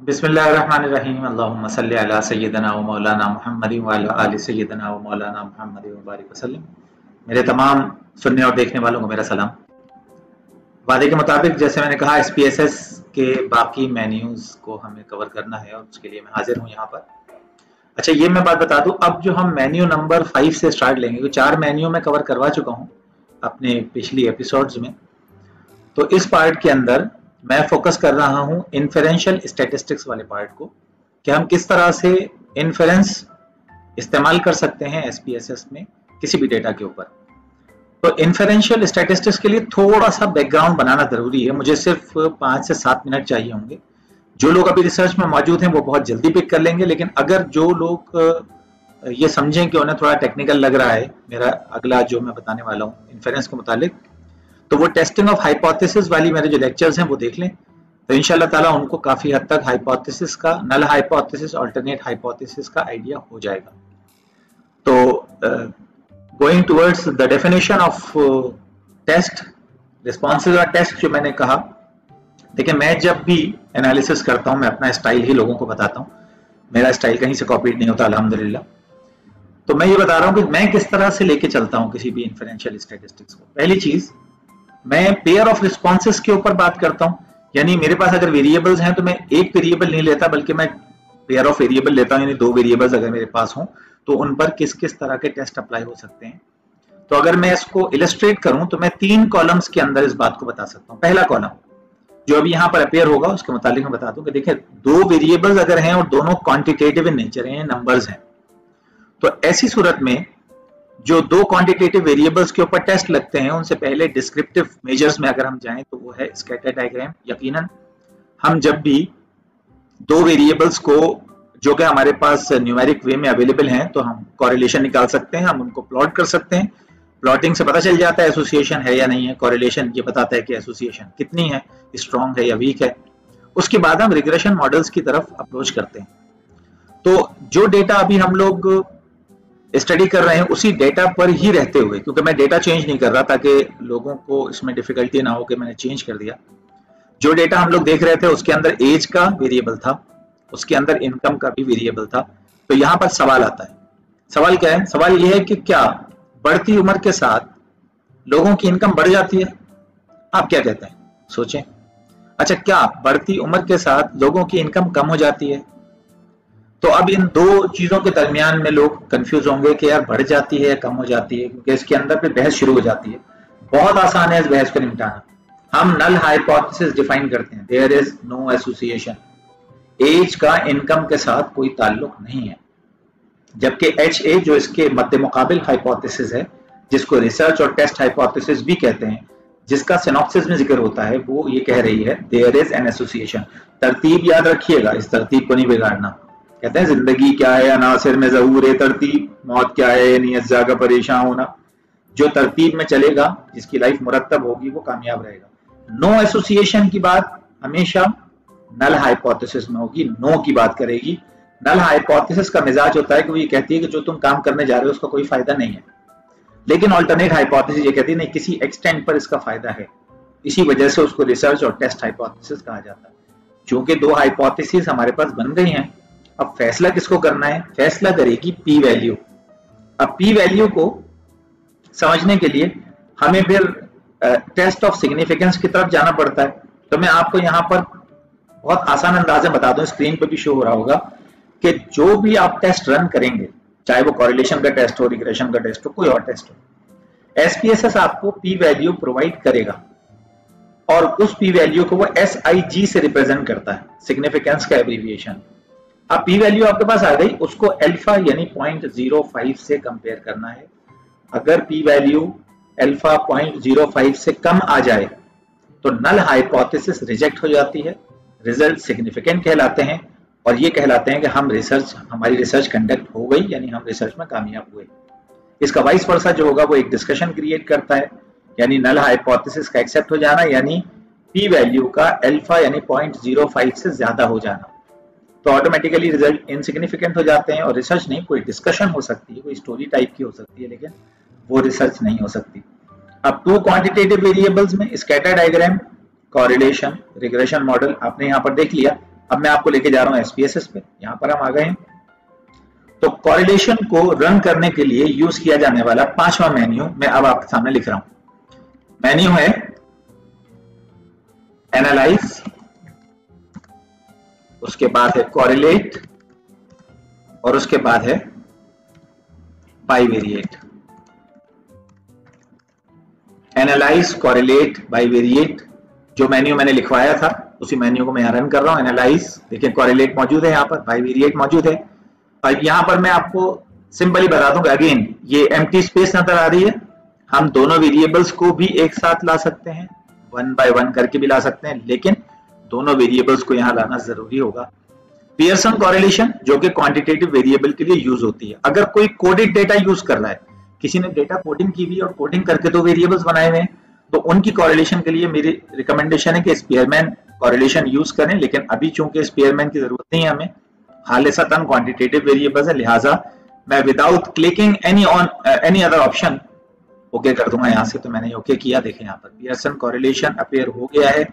बिस्मिल्लाहिर्रहमानिर्रहीम अल्लाहुम्मा सल्लि अला सय्यिदना व मौलाना मुहम्मदिन व अला आलि सय्यिदना व मौलाना मुहम्मदिन व बारिक वसल्लम। मेरे तमाम सुनने और देखने वालों को मेरा सलाम। वादे के मुताबिक जैसे मैंने कहा एसपीएसएस के बाकी मेन्यूज को हमें कवर करना है और उसके लिए मैं हाजिर हूँ यहाँ पर। अच्छा, ये मैं बात बता दूं, अब जो हम मेन्यू नंबर 5 से स्टार्ट लेंगे, तो 4 मेन्यू में कवर करवा चुका हूँ अपने पिछली एपिसोड्स में। तो इस पार्ट के अंदर मैं फोकस कर रहा हूं इन्फेरेंशियल स्टैटिस्टिक्स वाले पार्ट को, कि हम किस तरह से इन्फेरेंस इस्तेमाल कर सकते हैं एसपीएसएस में किसी भी डेटा के ऊपर। तो इन्फेरेंशियल स्टैटिस्टिक्स के लिए थोड़ा सा बैकग्राउंड बनाना जरूरी है, मुझे सिर्फ 5 से 7 मिनट चाहिए होंगे। जो लोग अभी रिसर्च में मौजूद हैं वो बहुत जल्दी पिक कर लेंगे, लेकिन अगर जो लोग ये समझें कि उन्हें थोड़ा टेक्निकल लग रहा है मेरा अगला जो मैं बताने वाला हूँ इन्फेरेंस के मुतालिक, तो वो टेस्टिंग ऑफ हाइपोथेसिस वाली मेरे जो लेक्चर्स हैं वो देख लें। तो इंशाल्लाह ताला उनको काफी हद तक हाइपोथेसिस का, नल हाइपोथेसिस, अल्टरनेट हाइपोथेसिस का आइडिया हो जाएगा। तो going towards the definition of test, responses और टेस्ट जो मैंने कहा, देखिए मैं जब भी एनालिसिस करता हूं मैं अपना स्टाइल ही लोगों को बताता हूं, मेरा स्टाइल कहीं से कॉपीड नहीं होता अल्हम्दुलिल्लाह। तो मैं ये बता रहा हूं कि मैं किस तरह से लेके चलता हूं किसी भी इन्फेरेंशियल स्टैटिस्टिक्स को। पहली चीज, मैं पेयर ऑफ रिस्पॉन्सेस के ऊपर बात करता हूं, यानी मेरे पास अगर वेरिएबल्स हैं तो मैं एक वेरिएबल नहीं लेता बल्कि मैं पेयर ऑफ वेरिएबल लेता हूं, यानी 2 वेरिएबल्स अगर मेरे पास हों तो उन पर किस किस तरह के टेस्ट अप्लाई हो सकते हैं। तो अगर मैं इसको इलस्ट्रेट करूं तो मैं 3 कॉलम्स के अंदर इस बात को बता सकता हूं। पहला कॉलम जो अभी यहां पर अपेयर होगा उसके मुतालिक मैं बता दूं कि देखिए 2 वेरिएबल्स अगर हैं और दोनों क्वांटिटेटिव इन नेचर हैं, नंबर्स हैं, तो ऐसी सूरत में जो 2 क्वांटिटेटिव वेरिएबल्स के ऊपर टेस्ट लगते हैं उनसे पहले डिस्क्रिप्टिव मेजर्स में अगर हम जाएं तो वो है स्कैटर डायग्राम। यकीनन हम जब भी 2 वेरिएबल्स को जो कि हमारे पास न्यूमेरिक वे में अवेलेबल हैं तो हम कोरिलेशन निकाल सकते हैं, हम उनको प्लॉट कर सकते हैं। प्लॉटिंग से पता चल जाता है एसोसिएशन है या नहीं है, कोरिलेशन ये बताता है कि एसोसिएशन कितनी है, स्ट्रॉन्ग है या वीक है। उसके बाद हम रिग्रेशन मॉडल्स की तरफ अप्रोच करते हैं। तो जो डेटा अभी हम लोग स्टडी कर रहे हैं उसी डेटा पर ही रहते हुए, क्योंकि मैं डेटा चेंज नहीं कर रहा ताकि लोगों को इसमें डिफिकल्टी ना हो कि मैंने चेंज कर दिया। जो डेटा हम लोग देख रहे थे उसके अंदर एज का वेरिएबल था, उसके अंदर इनकम का भी वेरिएबल था। तो यहां पर सवाल आता है, सवाल क्या है? सवाल यह है कि क्या बढ़ती उम्र के साथ लोगों की इनकम बढ़ जाती है? आप क्या कहते हैं, सोचें। अच्छा, क्या बढ़ती उम्र के साथ लोगों की इनकम कम हो जाती है? तो अब इन 2 चीजों के दरमियान में लोग कंफ्यूज होंगे कि यार बढ़ जाती है कम हो जाती है, क्योंकि इसके अंदर पे बहस शुरू हो जाती है। बहुत आसान है इस बहस को निपटाना। हम नल हाइपोथेसिस डिफाइन करते हैं, there is no association, age का इनकम के साथ कोई ताल्लुक नहीं है। जबकि HA जो इसके मद्दे मुकाबिल हाइपोथेसिस है, जिसको रिसर्च और टेस्ट हाइपोथेसिस भी कहते हैं, जिसका सिनॉप्सिस में जिक्र होता है, वो ये कह रही है देयर इज एन एसोसिएशन। तरतीब याद रखिएगा, इस तरतीब को नहीं बिगाड़ना। कहते हैं जिंदगी क्या है अनासिर में ज़हूर तरतीब, मौत क्या है नियत जागा परेशान होना। जो तरतीब में चलेगा, जिसकी लाइफ मुरत्तब होगी, वो कामयाब रहेगा। नो एसोसिएशन की बात हमेशा नल हाइपोथेसिस में होगी, नो की बात करेगी। नल हाइपोथेसिस का मिजाज होता है कि वो ये कहती है कि जो तुम काम करने जा रहे हो उसका कोई फायदा नहीं है, लेकिन अल्टरनेट हाइपोथेसिस ये कहती है नहीं, किसी एक्सटेंट पर इसका फायदा है। इसी वजह से उसको रिसर्च और टेस्ट हाइपोथेसिस कहा जाता है। चूंकि 2 हाइपोथेसिस हमारे पास बन गई हैं, अब फैसला किसको करना है? फैसला करेगी पी वैल्यू। अब पी वैल्यू को समझने के लिए हमें फिर टेस्ट ऑफ सिग्निफिकेंस की तरफ जाना पड़ता है। तो मैं आपको यहाँ पर बहुत आसान अंदाज में बता दूं, स्क्रीन पर भी शो हो रहा होगा कि जो भी आप टेस्ट रन करेंगे, चाहे वो कोरिलेशन का टेस्ट हो, रिग्रेशन का टेस्ट हो, कोई और टेस्ट हो, एसपीएसएस आपको पी वैल्यू प्रोवाइड करेगा और उस पी वैल्यू को वो SIG से रिप्रेजेंट करता है, सिग्निफिकेंस का एब्रीविएशन। अब पी वैल्यू आपके पास आ गई, उसको अल्फा यानी 0.05 से कंपेयर करना है। अगर पी वैल्यू अल्फा 0.05 से कम आ जाए तो नल हाइपोथेसिस रिजेक्ट हो जाती है, रिजल्ट सिग्निफिकेंट कहलाते हैं और ये कहलाते हैं कि हमारी रिसर्च कंडक्ट हो गई, यानी हम रिसर्च में कामयाब हुए। इसका वाइस वर्सा जो होगा वो एक डिस्कशन क्रिएट करता है, यानी नल हाइपोथेसिस का एक्सेप्ट हो जाना, यानी पी वैल्यू का अल्फा यानी 0.05 से ज्यादा हो जाना। तो ऑटोमेटिकली रिजल्ट इनसिग्निफिकेंट हो जाते हैं और रिसर्च नहीं, कोई डिस्कशन हो सकती है, कोई स्टोरी टाइप की हो सकती है, लेकिन वो रिसर्च नहीं हो सकती। अब 2 क्वांटिटेटिव वेरिएबल्स में scatter diagram, correlation, regression model आपने यहाँ पर देख लिया। अब मैं आपको लेके जा रहा हूं SPSS पे, यहां पर हम आ गए हैं। तो कॉरिलेशन को रन करने के लिए यूज किया जाने वाला 5वां मेन्यू मैं अब आपके सामने लिख रहा हूं। मेन्यू है एनालाइज, उसके बाद है कॉरिलेट और उसके बाद है बाइवेरिएट। एनालाइज, कॉरिलेट, बाइवेरिएट, जो मेन्यू मैंने लिखवाया था उसी मेन्यू को मैं यहां रन कर रहा हूं। एनालाइज, देखिए कॉरिलेट मौजूद है यहां पर, बाइवेरिएट मौजूद है। और यहां पर मैं आपको सिंपली बता दूं कि अगेन ये एम्प्टी स्पेस नजर आ रही है, हम दोनों वेरिएबल्स को भी एक साथ ला सकते हैं, 1 बाय 1 करके भी ला सकते हैं, लेकिन दोनों वेरिएबल्स को यहां लाना जरूरी होगा। पियर्सन कॉरिलेशन जो कि क्वांटिटेटिव वेरिएबल के लिए यूज होती है। अगर कोई कोडेड डेटा यूज कर रहा है, किसी ने डेटा कोडिंग की हुई और कोडिंग करके दो वेरिएबल्स बनाए हुए हैं, तो उनकी कॉरिलेशन के लिए मेरी रिकमेंडेशन है कि स्पीयरमैन कॉरिलेशन यूज करें। लेकिन अभी चूंकि स्पीयरमैन की जरूरत नहीं है हमें, खालिसतन क्वांटिटेटिव वेरिएबल्स है, लिहाजा मैं without clicking any other option okay कर दूंगा यहां से। तो मैंने ओके किया, देखें यहां पर पियर्सन कॉरिलेशन अपीयर हो गया है।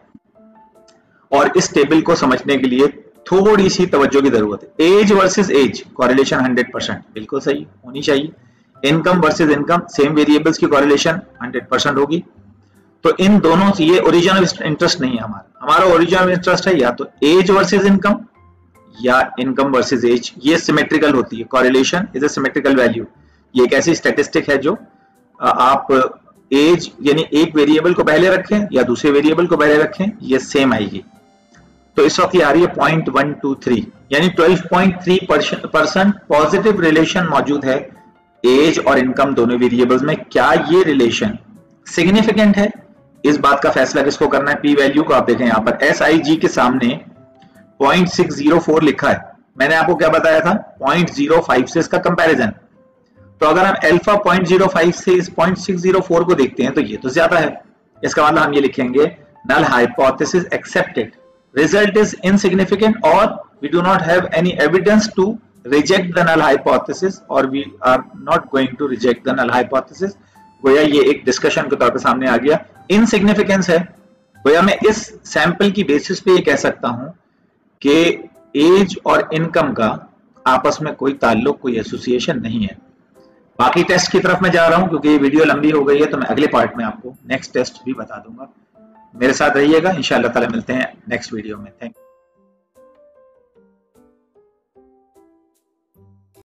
और इस टेबल को समझने के लिए थोड़ी सी तवज्जो की जरूरत है। एज वर्सेस एज कॉरिलेशन 100% बिल्कुल सही होनी चाहिए। Income versus income, same variables की कॉरिलेशन 100% होगी। तो इन दोनों से ये ओरिजिन ऑफ इंटरेस्ट नहीं है हमारा ओरिजिन ऑफ इंटरेस्ट है या तो एज वर्सेस इनकम या इनकम वर्सेस एज। ये सिमेट्रिकल होती है, correlation is a symmetrical value. ये एक ऐसी स्टैटिस्टिक है जो आप एज यानी एक वेरिएबल को पहले रखें या दूसरे वेरिएबल को पहले रखें, ये सेम आएगी। तो इस वक्त ये आ रही है 0.123 यानी 12.3% पॉजिटिव रिलेशन मौजूद है एज और इनकम दोनों वेरिएबल्स में। क्या ये रिलेशन सिग्निफिकेंट है, इस बात का फैसला किसको करना है? पी वैल्यू को। आप देखें यहाँ पर SIG के सामने 0.604 लिखा है। मैंने आपको क्या बताया था? 0.05 से इसका कंपैरिजन। तो अगर हम अल्फा 0.05 से इस 0.604 को देखते हैं तो ये तो ज्यादा है। इसका मतलब हम ये लिखेंगे null hypothesis accepted, result is insignificant or we do not have any evidence to reject the null hypothesis or we are not going to reject the null hypothesis। गोया ये एक डिस्कशन के तौर पे सामने आ गया। इनसिग्निफिकेंस है, गोया मैं इस सैंपल की बेसिस पे ये कह सकता हूं कि एज और इनकम का आपस में कोई ताल्लुक, कोई एसोसिएशन नहीं है। बाकी टेस्ट की तरफ मैं जा रहा हूं क्योंकि ये वीडियो लंबी हो गई है, तो मैं अगले पार्ट में आपको नेक्स्ट टेस्ट भी बता दूंगा। मेरे साथ रहिएगा, इंशाअल्लाह ताला मिलते हैं नेक्स्ट वीडियो में। Thank you.